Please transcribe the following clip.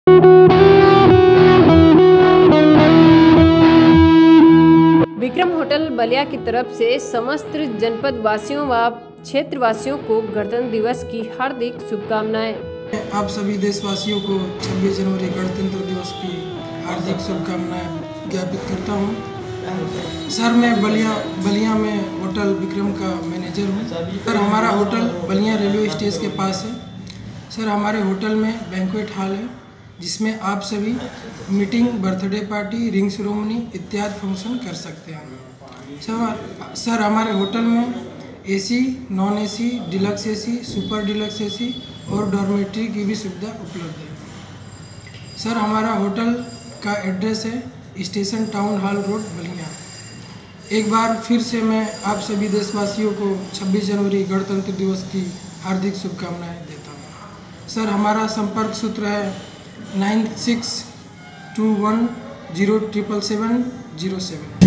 Vikram hotel Ballia की तरफ से समस्त जनपद वासियों व क्षेत्र वासियों को गणतंत्र दिवस की हार्दिक शुभकामनाएं। आप सभी देशवासियों को 26 जनवरी गणतंत्र दिवस की हार्दिक शुभकामनाएं ज्ञापित करता हूं। सर, मैं बलिया में होटल विक्रम का मैनेजर हूं। सर, हमारा होटल बलिया रेलवे स्टेशन के पास है। सर, हमारे होटल में बैंक्वेट हॉल है जिसमें आप सभी meeting, birthday party, ring ceremony इत्यादि फंक्शन कर सकते हैं। सर, हमारे होटल में AC, non AC, deluxe AC, super deluxe AC और डॉर्मेट्री की भी सुविधा उपलब्ध है। सर, हमारा होटल का एड्रेस है station town hall road Ballia. एक बार फिर से मैं आप सभी देशवासियों को 26 जनवरी गणतंत्र दिवस की हार्दिक शुभकामनाएं देता हूं। सर, हमारा संपर्क सूत्र है 9621077707।